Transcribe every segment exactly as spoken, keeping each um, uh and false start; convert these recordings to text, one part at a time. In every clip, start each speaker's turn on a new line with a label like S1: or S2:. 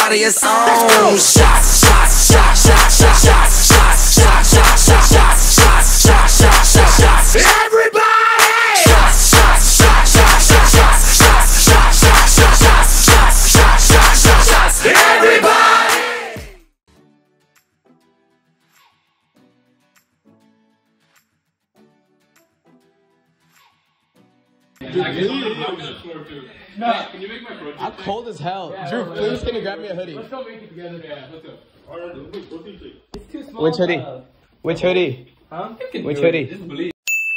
S1: everybody is on. Shots, shots, shots, shots, shots, shots, shots, shots, shots, shots, shots, shots, shots, shots, shots, shots. Everybody! Shots, shots, shots, shots, shots, shots, shots, shots, shots, shots, shots, shots, shots, shots, shots, shots. Everybody!
S2: Dude, I guess I'm not gonna swerve too. No, hey, can you make my protein?
S3: I'm cold as hell.
S2: Yeah,
S3: Drew,
S2: no,
S3: please
S2: no,
S3: can you
S2: no,
S3: grab me a hoodie?
S2: Let's go make it together. Yeah, let's go.
S4: It's too small.
S3: Which hoodie?
S4: Uh,
S3: Which hoodie?
S4: huh?
S3: Which hoodie?
S4: Just believe.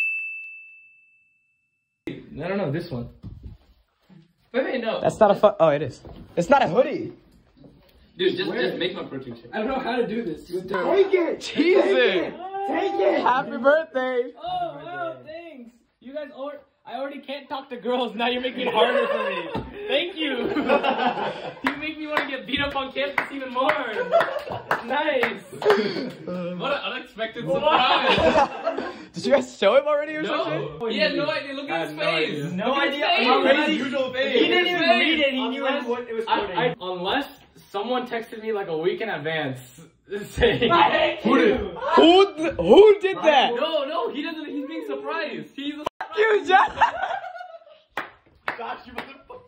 S4: No, no, no, this one. Wait, wait, no.
S3: That's not a fu- Oh, it is. It's not a hoodie.
S2: Dude, just, just make my protein shake.
S4: I don't know how to do this.
S3: Take it. Jesus. Take it. Happy birthday.
S4: Oh, wow, thanks. You guys already. I already can't talk to girls. Now you're making it harder for me. Thank you. You make me want to get beat up on campus even more. Nice.
S2: What an unexpected surprise.
S3: Did you guys show him already or
S2: No,
S3: something?
S2: he had no idea. Look at his face.
S4: No
S2: Look at
S4: idea.
S2: his
S4: How
S2: face.
S4: crazy
S2: Usual face.
S4: He didn't even
S2: His face.
S4: read it. He knew
S2: Unless-
S4: what it was
S2: I-
S4: quoting.
S2: I-
S4: Unless someone texted me like a week in advance saying,
S2: I hate
S4: who did?
S3: Who th- who did that?
S2: No, no, he doesn't. He's being surprised. He's a
S3: You just.
S2: gosh, you motherfucker.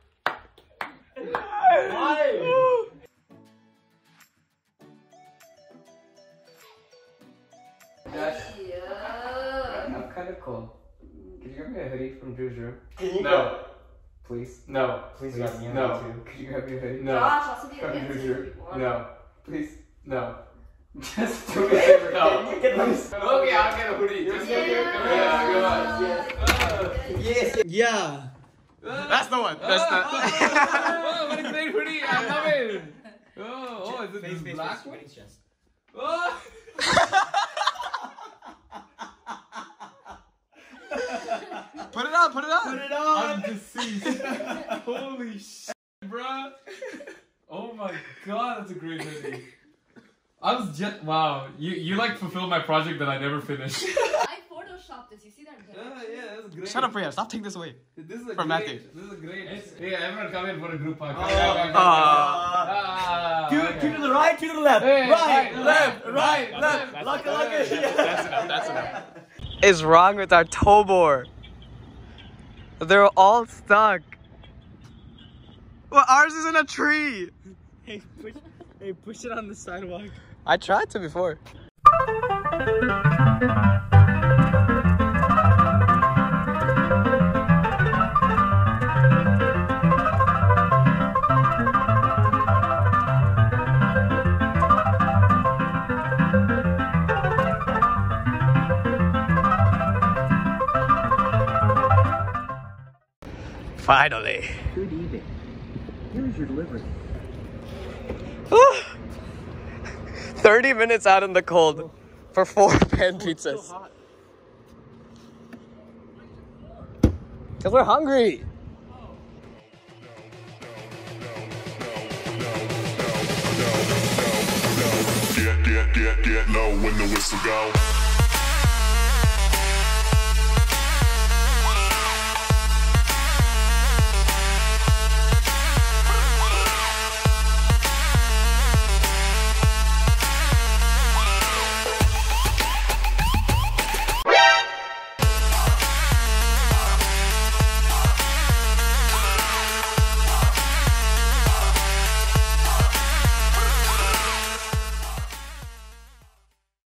S3: Why?
S5: Yeah.
S3: I'm kind of cold. Could you grab me a hoodie from Drew's room?
S2: No,
S3: Please.
S2: no,
S3: Please
S2: Please,
S3: grab me a
S2: no.
S3: hoodie too. Could you grab me a hoodie?
S2: no,
S5: Josh, I'll send you
S3: From
S5: an
S3: Drew's
S5: answer
S3: room?
S5: if you want.
S2: no,
S3: Please.
S2: no.
S3: Just do me a favor.
S2: No.
S3: Can you get this?
S2: Okay, I'll get a hoodie. Just
S5: Yeah.
S2: give me a yeah,
S3: Yes. Yeah. That's the one. That's the.
S2: Oh, what a great hoodie! I love it. Oh, oh, is it this black one? Oh.
S3: Put it on. Put it on.
S2: Put it on. I'm deceased. Holy shit, bruh. Oh my god, that's a great hoodie. I was just wow. You you like fulfilled my project that I never finished.
S5: I photoshopped this. You see that?
S2: Oh yeah, that's great.
S3: Shut up, Priya. Stop taking this away.
S2: This is a
S3: From
S2: great,
S3: Matthew.
S2: This is a great. Hey, everyone come in for a group hug.
S3: Uh,
S2: Ah,
S4: Two,
S2: okay.
S4: two to the right, two to the left.
S2: Hey,
S4: right,
S2: hey,
S4: left,
S2: right,
S4: right,
S2: right,
S4: left.
S2: that's-
S4: Look it,
S2: that's-
S4: look it.
S3: That's enough. That's enough. Is wrong with our tow board? They're all stuck. Well, ours is in a tree.
S4: Hey, push, hey, push it on the sidewalk.
S3: I tried to before. Finally.
S4: Good evening. Here is your delivery.
S3: thirty minutes out in the cold for four pan pizzas. Because we're hungry.
S6: Get, get, get, get low when the whistle go.